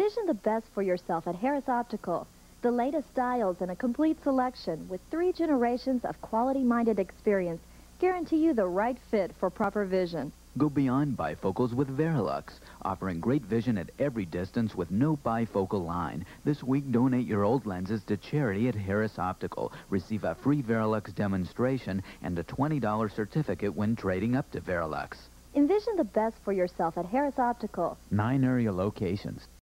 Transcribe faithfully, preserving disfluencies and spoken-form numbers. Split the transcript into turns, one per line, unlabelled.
Envision the best for yourself at Harris Optical. The latest styles and a complete selection with three generations of quality-minded experience guarantee you the right fit for proper vision.
Go beyond bifocals with Verilux, offering great vision at every distance with no bifocal line. This week, donate your old lenses to charity at Harris Optical. Receive a free Verilux demonstration and a twenty dollar certificate when trading up to Verilux.
Envision the best for yourself at Harris Optical.
Nine area locations.